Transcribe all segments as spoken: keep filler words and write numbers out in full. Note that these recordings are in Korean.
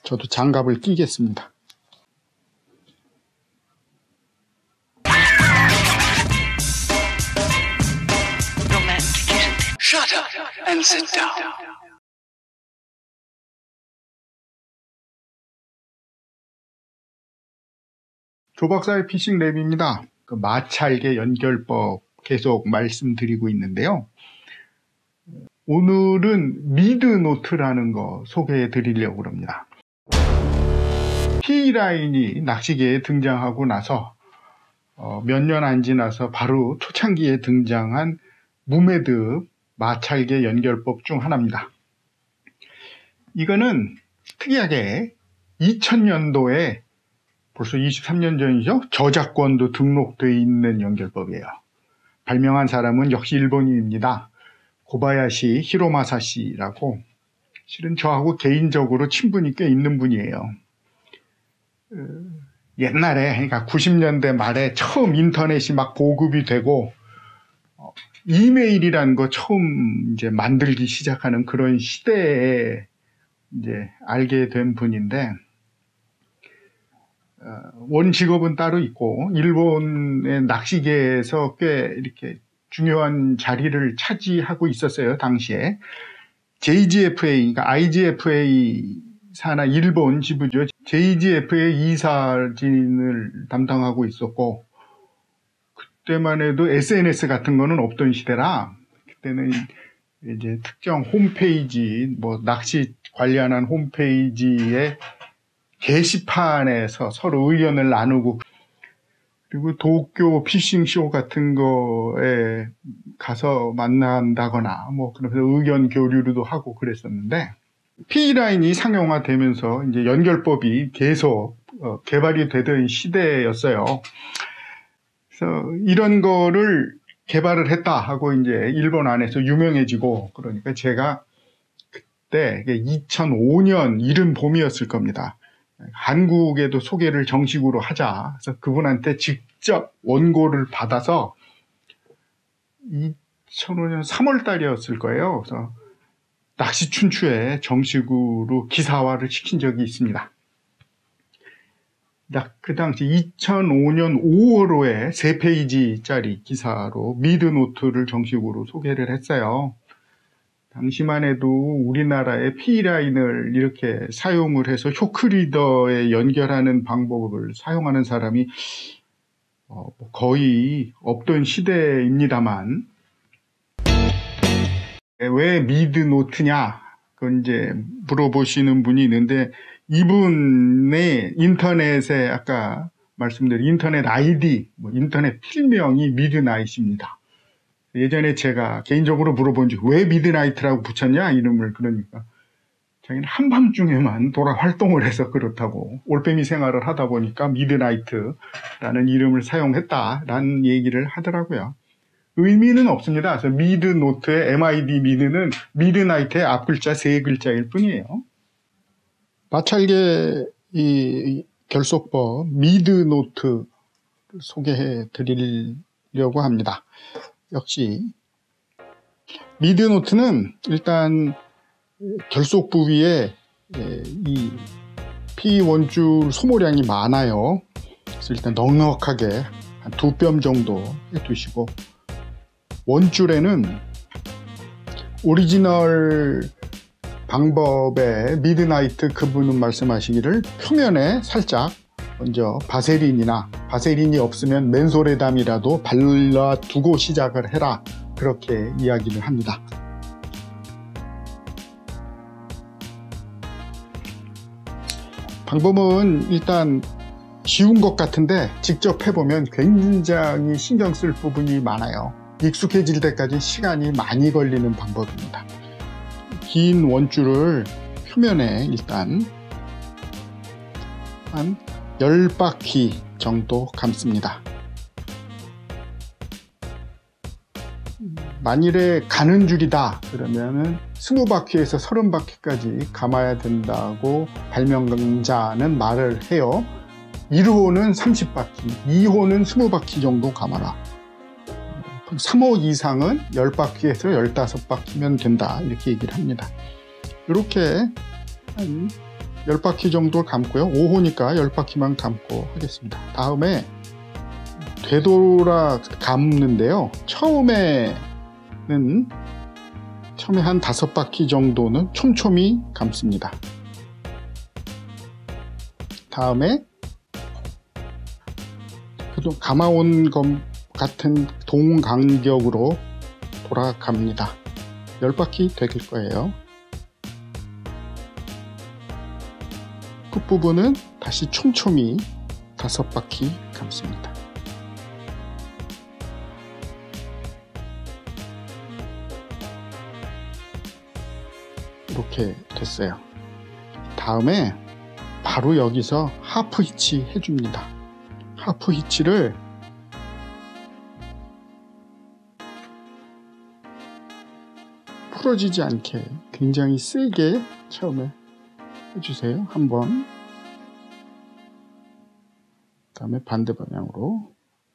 저도 장갑을 끼겠습니다. Shut up and sit down. 조 박사의 피싱 랩입니다. 그 마찰계 연결법 계속 말씀드리고 있는데요. 오늘은 미드노트라는 거 소개해 드리려고 합니다. P라인이 낚시계에 등장하고 나서 어, 몇 년 안 지나서 바로 초창기에 등장한 무매듭 마찰계 연결법 중 하나입니다. 이거는 특이하게 이천 년도에 벌써 이십삼 년 전이죠. 저작권도 등록되어 있는 연결법이에요. 발명한 사람은 역시 일본인입니다. 고바야시 히로마사시라고, 실은 저하고 개인적으로 친분이 꽤 있는 분이에요. 옛날에, 그러니까 구십 년대 말에 처음 인터넷이 막 보급이 되고 이메일이라는 거 처음 이제 만들기 시작하는 그런 시대에 이제 알게 된 분인데, 원 직업은 따로 있고 일본의 낚시계에서 꽤 이렇게 중요한 자리를 차지하고 있었어요. 당시에 제이지에프에이, 그러니까 아이지에프에이 산하 일본 지부죠. 제이지에프에이 이사진을 담당하고 있었고, 그때만 해도 에스엔에스 같은 거는 없던 시대라 그때는 이제 특정 홈페이지, 뭐 낚시 관련한 홈페이지에 게시판에서 서로 의견을 나누고, 그리고 도쿄 피싱쇼 같은 거에 가서 만난다거나 뭐 그러면서 의견 교류도 하고 그랬었는데, P라인이 상용화되면서 이제 연결법이 계속 어, 개발이 되던 시대였어요. 그래서 이런 거를 개발을 했다 하고 이제 일본 안에서 유명해지고, 그러니까 제가 그때 이천오 년 이른 봄이었을 겁니다. 한국에도 소개를 정식으로 하자. 그래서 그분한테 직접 원고를 받아서 이천오 년 삼월 달이었을 거예요. 그래서 낚시춘추에 정식으로 기사화를 시킨 적이 있습니다. 그 당시 이천오 년 오월호에 세 페이지짜리 기사로 미드노트를 정식으로 소개를 했어요. 당시만 해도 우리나라의 P라인을 이렇게 사용을 해서 쇼크리더에 연결하는 방법을 사용하는 사람이 거의 없던 시대입니다만, 왜 미드노트냐 그건 이제 물어보시는 분이 있는데, 이분의 인터넷에 아까 말씀드린 인터넷 아이디, 뭐 인터넷 필명이 미드나잇입니다. 예전에 제가 개인적으로 물어본 적, 왜 미드나이트라고 붙였냐 이름을, 그러니까 자기는 한밤중에만 돌아 활동을 해서 그렇다고, 올빼미 생활을 하다 보니까 미드나이트라는 이름을 사용했다라는 얘기를 하더라고요. 의미는 없습니다. 그래서 미드노트의 엠아이디 미드는 미드나이트의 앞글자 세 글자일 뿐이에요. 마찰계 이 결속법 미드노트 소개해 드리려고 합니다. 역시 미드노트는 일단 결속 부위에 이 P 원줄 소모량이 많아요. 그래서 일단 넉넉하게 한 두 뼘 정도 해두시고, 원줄에는 오리지널 방법의 미드나이트 그분은 말씀하시기를 표면에 살짝 먼저 바세린이나, 바세린이 없으면 맨소레담이라도 발라두고 시작을 해라, 그렇게 이야기를 합니다. 방법은 일단 쉬운 것 같은데 직접 해보면 굉장히 신경 쓸 부분이 많아요. 익숙해질 때까지 시간이 많이 걸리는 방법입니다. 긴 원줄을 표면에 일단 한 열 바퀴 정도 감습니다. 만일에 가는 줄이다 그러면은 스무 바퀴에서 서른 바퀴까지 감아야 된다고 발명자는 말을 해요. 일 호는 삼십 바퀴, 이 호는 이십 바퀴 정도 감아라. 삼 호 이상은 십 바퀴에서 십오 바퀴면 된다, 이렇게 얘기를 합니다. 이렇게 한 열 바퀴 정도 감고요. 오 호니까 열 바퀴만 감고 하겠습니다. 다음에 되돌아 감는데요. 처음에는 처음에 한 다섯 바퀴 정도는 촘촘히 감습니다. 다음에 감아온 것 같은 동간격으로 돌아갑니다. 열 바퀴 될 거예요. 끝부분은 다시 촘촘히 다섯 바퀴 감습니다. 이렇게 됐어요. 다음에 바로 여기서 하프 히치 해줍니다. 하프 히치를 풀어지지 않게 굉장히 세게 처음에 해주세요. 한번, 그 다음에 반대 방향으로,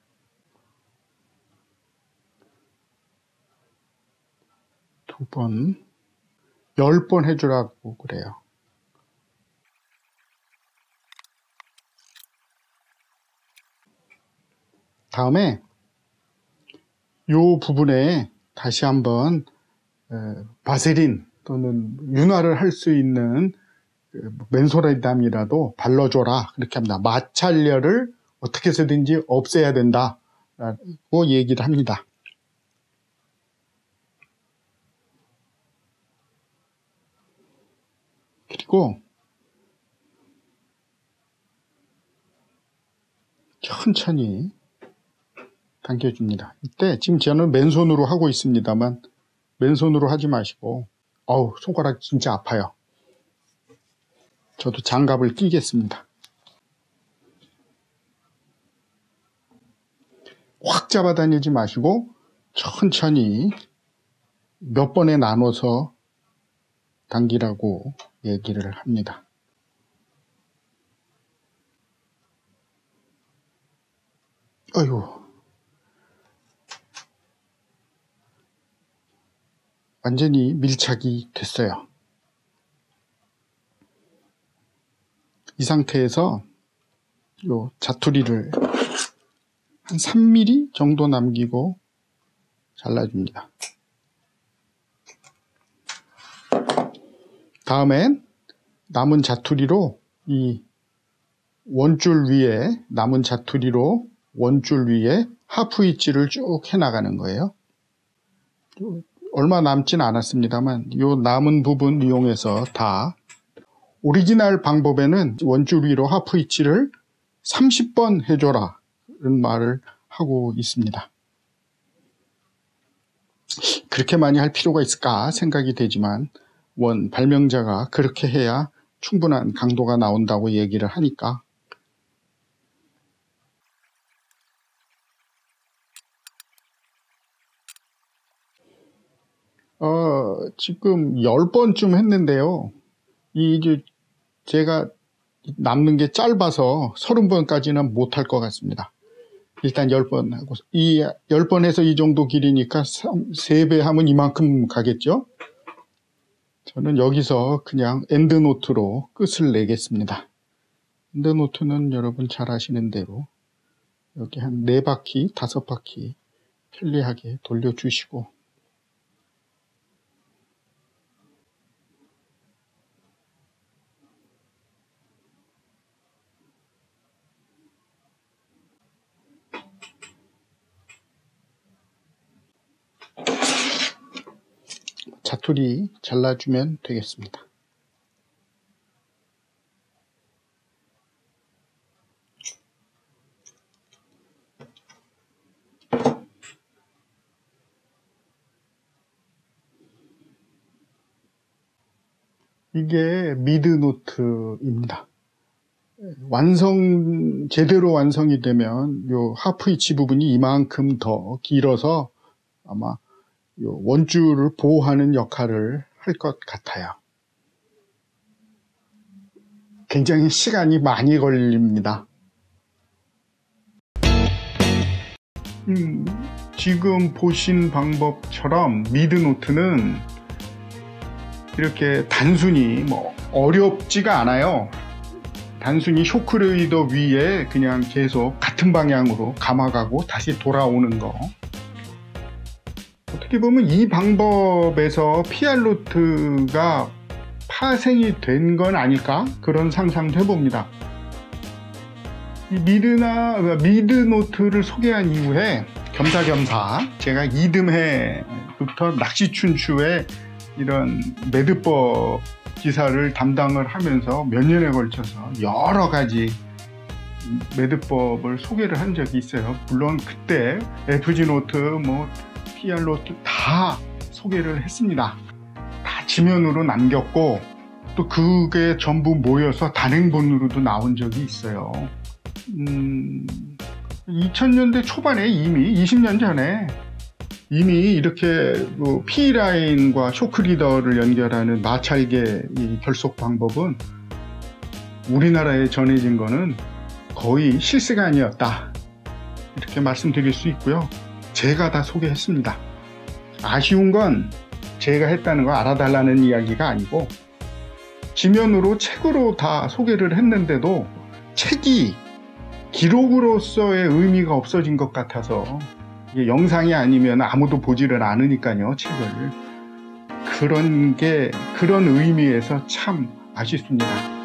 두 번, 열 번 해주라고 그래요. 다음에 이 부분에 다시 한번 바세린 또는 윤활을 할 수 있는 맨솔아담이라도 발라줘라, 그렇게 합니다. 마찰열을 어떻게 해서든지 없애야 된다라고 얘기를 합니다. 그리고 천천히 당겨줍니다. 이때 지금 저는 맨손으로 하고 있습니다만 맨손으로 하지 마시고, 어우, 손가락 진짜 아파요. 저도 장갑을 끼겠습니다. 확 잡아다니지 마시고 천천히 몇 번에 나눠서 당기라고 얘기를 합니다. 어휴, 완전히 밀착이 됐어요. 이 상태에서 요 자투리를 한 삼 밀리미터 정도 남기고 잘라줍니다. 다음엔 남은 자투리로 이 원줄 위에 남은 자투리로 원줄 위에 하프 히치를 쭉 해나가는 거예요. 얼마 남진 않았습니다만 이 남은 부분 이용해서 다, 오리지널 방법에는 원줄 위로 하프 히치를 삼십 번 해줘라 이런 말을 하고 있습니다. 그렇게 많이 할 필요가 있을까 생각이 되지만 원 발명자가 그렇게 해야 충분한 강도가 나온다고 얘기를 하니까 어, 지금 열 번쯤 했는데요. 이 이제 제가 남는 게 짧아서 서른 번까지는 못할 것 같습니다. 일단 열 번 하고, 이 열 번 해서 이 정도 길이니까 세 배 하면 이만큼 가겠죠? 저는 여기서 그냥 엔드노트로 끝을 내겠습니다. 엔드노트는 여러분 잘 아시는 대로 여기 한 네 바퀴, 다섯 바퀴 편리하게 돌려주시고, 자투리 잘라주면 되겠습니다. 이게 미드노트입니다. 완성, 제대로 완성이 되면 요 하프 히치 부분이 이만큼 더 길어서 아마 요 원줄을 보호하는 역할을 할 것 같아요. 굉장히 시간이 많이 걸립니다. 음, 지금 보신 방법처럼 미드노트는 이렇게 단순히 뭐 어렵지가 않아요. 단순히 쇼크리더 위에 그냥 계속 같은 방향으로 감아가고 다시 돌아오는 거. 어떻게 보면 이 방법에서 피알로트가 파생이 된 건 아닐까? 그런 상상도 해봅니다. 이 미드나, 미드노트를 소개한 이후에 겸사겸사 제가 이듬해부터 낚시춘추의 이런 매듭법 기사를 담당을 하면서 몇 년에 걸쳐서 여러 가지 매듭법을 소개를 한 적이 있어요. 물론 그때 에프지노트, 뭐 피알로트 다 소개를 했습니다. 다 지면으로 남겼고 또 그게 전부 모여서 단행본으로도 나온 적이 있어요. 음, 이천 년대 초반에 이미 이십 년 전에 이미 이렇게 뭐 P라인과 쇼크리더를 연결하는 마찰계 이 결속 방법은 우리나라에 전해진 거는 거의 실세가 아니었다, 이렇게 말씀드릴 수 있고요. 제가 다 소개했습니다. 아쉬운 건 제가 했다는 거 알아달라는 이야기가 아니고 지면으로 책으로 다 소개를 했는데도 책이 기록으로서의 의미가 없어진 것 같아서, 이게 영상이 아니면 아무도 보지를 않으니까요, 책을. 그런 게, 그런 의미에서 참 아쉽습니다.